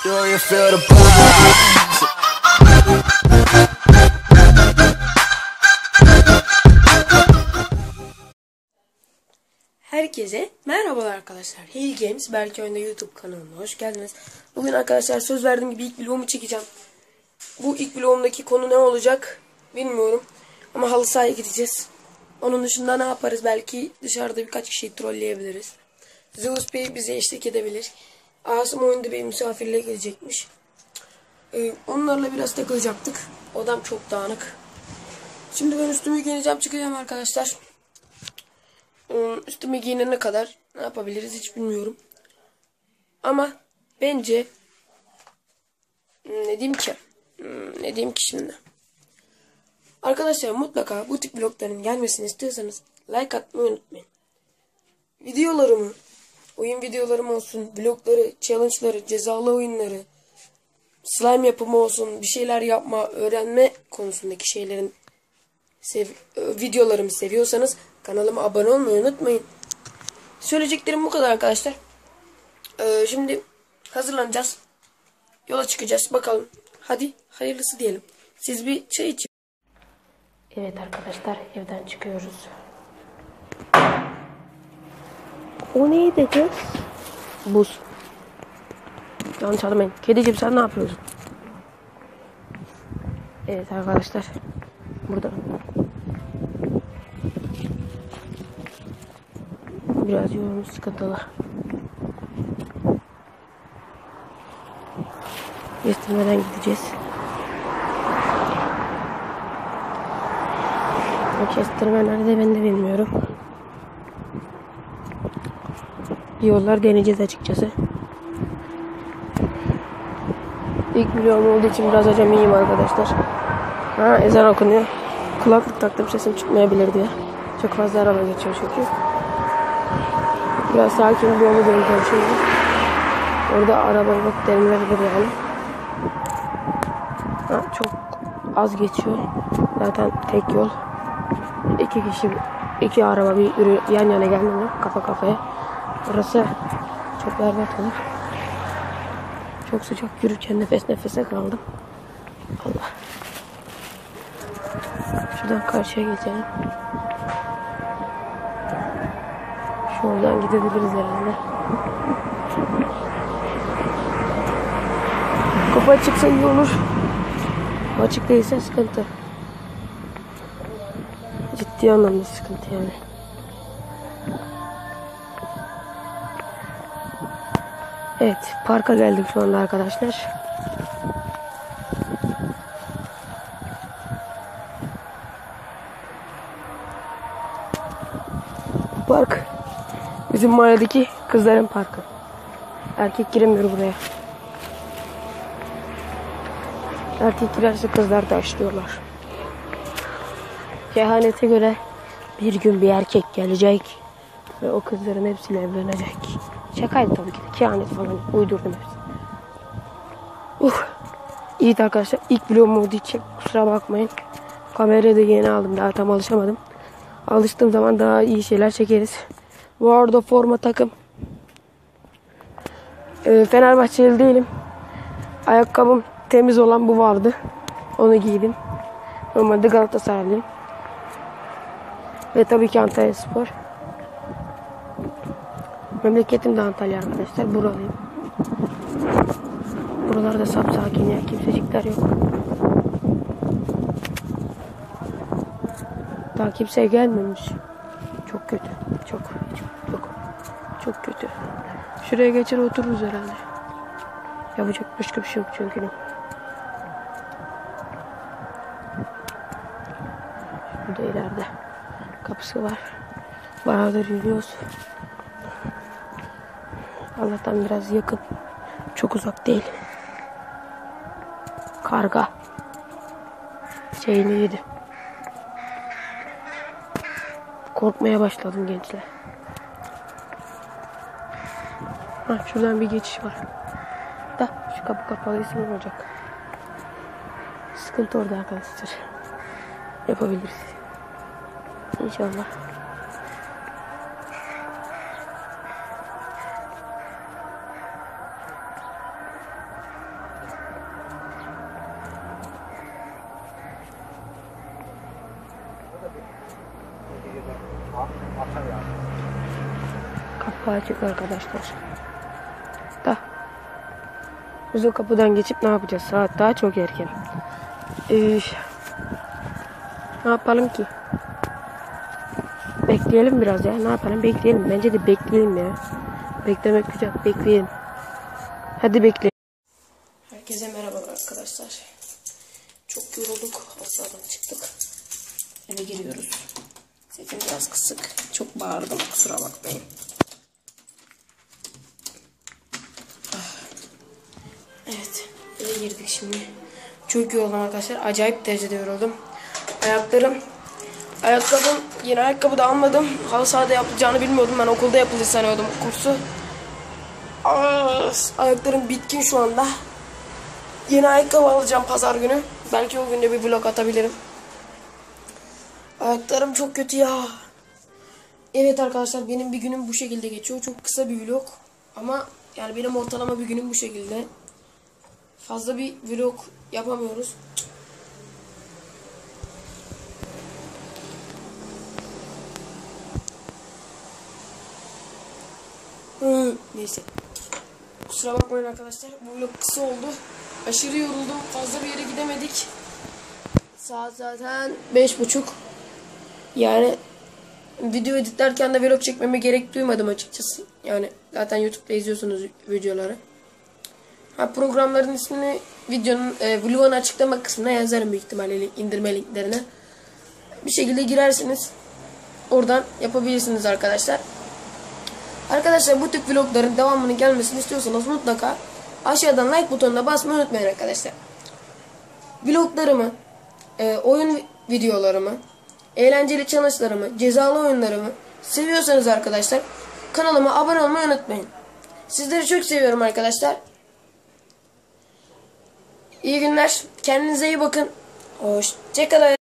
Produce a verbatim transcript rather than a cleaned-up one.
Do you feel the vibes? Herkese merhabalar arkadaşlar. Hey Games belki oyunda YouTube kanalına hoş geldiniz. Bugün arkadaşlar söz verdiğim gibi ilk vlogumu çekeceğim. Bu ilk vlogumdaki konu ne olacak bilmiyorum. Ama halı sahaya gideceğiz. Onun dışında ne yaparız? Belki dışarıda birkaç kişiyi trolleyebiliriz. Zeus Bey bize eşlik edebilir. Asım oyunda bir misafirliğe gelecekmiş. Ee, onlarla biraz takılacaktık. Odam çok dağınık. Şimdi ben üstümü giyineceğim, çıkacağım arkadaşlar. Üstüme giyinene kadar ne yapabiliriz hiç bilmiyorum. Ama bence ne diyeyim ki? Ne diyeyim ki şimdi? Arkadaşlar mutlaka bu tip vlogların gelmesini istiyorsanız like atmayı unutmayın. Videolarımı, oyun videolarım olsun, vlogları, challenge'ları, cezalı oyunları, slime yapımı olsun, bir şeyler yapma, öğrenme konusundaki şeylerin sev videolarımı seviyorsanız kanalıma abone olmayı unutmayın. Söyleyeceklerim bu kadar arkadaşlar. Ee, şimdi hazırlanacağız. Yola çıkacağız. Bakalım. Hadi hayırlısı diyelim. Siz bir çay için. Evet arkadaşlar, evden çıkıyoruz. O neydi kız? Buz. Yanlış anlamayın. Kediciğim sen ne yapıyorsun? Evet arkadaşlar. Burada. Biraz yolumuz sıkıntılı. Kestirmeden gideceğiz. O kestirme nerede ben de bilmiyorum. Yollar deneyeceğiz açıkçası. İlk vlogum olduğu için biraz acemiyim arkadaşlar. Ha, ezan okunuyor. Kulaklık taktım, sesim çıkmayabilir diye. Çok fazla araba geçiyor çünkü. Biraz sakin bir yolu döneceğim şimdi. Orada arabayı bak denilebilir yani. Ha, çok az geçiyor. Zaten tek yol. İki kişi, iki araba bir yan yana gelmeli, kafa kafaya. Burası çok berbat olur. Çok sıcak, yürürken nefes nefese kaldım. Allah. Şuradan karşıya geçelim. Şuradan gidebiliriz herhalde. Kapı açıksa iyi olur. Açık değilse sıkıntı. Ciddi anlamda sıkıntı yani. Evet, parka geldik şu anda arkadaşlar. Park bizim mahalledeki kızların parkı. Erkek giremiyor buraya. Erkek girerse kızlar taşlıyorlar. Kehanete göre bir gün bir erkek gelecek ve o kızların hepsiyle evlenecek. Şakaydı tabii ki de. Kehanet falan uydurdum hepsini. Uh. İyi arkadaşlar, ilk vlogum olduğu için kusura bakmayın. Kamerayı da yeni aldım, daha tam alışamadım. Alıştığım zaman daha iyi şeyler çekeriz. Bu arada forma takım. Ee, Fenerbahçeli değilim. Ayakkabım temiz olan bu vardı. Onu giydim. Normalde Galatasaraylıyım. Ve tabii ki Antalyaspor. Memleketim de Antalya arkadaşlar. Buralıyım. Buralarda sapsakin ya. Kimsecikler yok. Daha kimse gelmemiş. Çok kötü. Çok çok çok çok kötü. Şuraya geçer otururuz herhalde. Yapacak başka bir şey yok çünkü. Burada ileride kapısı var. Beraber yürüyoruz. Allah'tan biraz yakın. Çok uzak değil. Karga şeyini yedi. Korkmaya başladım gençler. Ha, şuradan bir geçiş var. Da şu kapı kapalıysa ne olacak? Sıkıntı orada arkadaşlar. Yapabiliriz. İnşallah. kapı açık arkadaşlar. Da. Biz o kapıdan geçip ne yapacağız? Saat daha çok erken. Ee, ne yapalım ki? Bekleyelim biraz ya. Ne yapalım? Bekleyelim. Bence de bekleyelim ya. Beklemek güzel. Bekleyelim. Hadi bekleyelim. Herkese merhaba arkadaşlar. Çok yorulduk. Hastadan çıktık. Eve giriyoruz. Sesim biraz kısık. Çok bağırdım. Kusura bakmayın. Evet. Eve girdik şimdi. Çok yoruldum arkadaşlar. Acayip derecede yoruldum. Ayaklarım. Ayakkabım. Yeni ayakkabı da almadım. Halı sahada yapılacağını bilmiyordum. Ben okulda yapılır sanıyordum kursu. Aa, ayaklarım bitkin şu anda. Yeni ayakkabı alacağım pazar günü. Belki o günde bir vlog atabilirim. Ayaklarım çok kötü ya. Evet arkadaşlar, benim bir günüm bu şekilde geçiyor. Çok kısa bir vlog. Ama yani benim ortalama bir günüm bu şekilde. Fazla bir vlog yapamıyoruz. Hmm, neyse. Kusura bakmayın arkadaşlar. Bu vlog kısa oldu. Aşırı yoruldum. Fazla bir yere gidemedik. Saat zaten beş buçuk. Yani video editlerken de vlog çekmeme gerek duymadım açıkçası. Yani zaten YouTube'da izliyorsunuz videoları. Ha, programların ismini videonun e, vlogun açıklama kısmına yazarım büyük ihtimalle, indirme linklerine. Bir şekilde girersiniz. Oradan yapabilirsiniz arkadaşlar. Arkadaşlar, bu tip vlogların devamının gelmesini istiyorsanız mutlaka aşağıdan like butonuna basmayı unutmayın arkadaşlar. Vloglarımı, e, oyun videolarımı, eğlenceli challenge'larımı, cezalı oyunlarımı seviyorsanız arkadaşlar kanalıma abone olmayı unutmayın. Sizleri çok seviyorum arkadaşlar. İyi günler. Kendinize iyi bakın. Hoşçakalın.